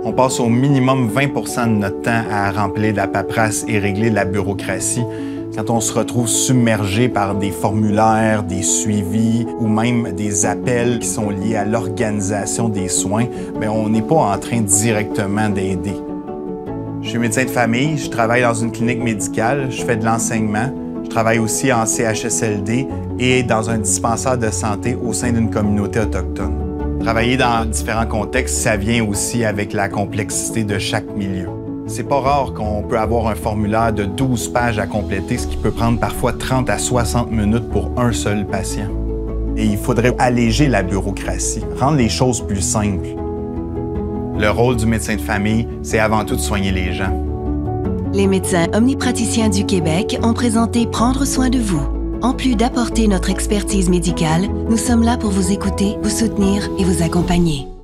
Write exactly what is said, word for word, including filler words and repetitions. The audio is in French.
On passe au minimum vingt pour cent de notre temps à remplir de la paperasse et régler de la bureaucratie. Quand on se retrouve submergé par des formulaires, des suivis ou même des appels qui sont liés à l'organisation des soins, bien, on n'est pas en train directement d'aider. Je suis médecin de famille, je travaille dans une clinique médicale, je fais de l'enseignement, je travaille aussi en C H S L D et dans un dispensaire de santé au sein d'une communauté autochtone. Travailler dans différents contextes, ça vient aussi avec la complexité de chaque milieu. C'est pas rare qu'on peut avoir un formulaire de douze pages à compléter, ce qui peut prendre parfois trente à soixante minutes pour un seul patient. Et il faudrait alléger la bureaucratie, rendre les choses plus simples. Le rôle du médecin de famille, c'est avant tout de soigner les gens. Les médecins omnipraticiens du Québec ont présenté Prendre soin de vous. En plus d'apporter notre expertise médicale, nous sommes là pour vous écouter, vous soutenir et vous accompagner.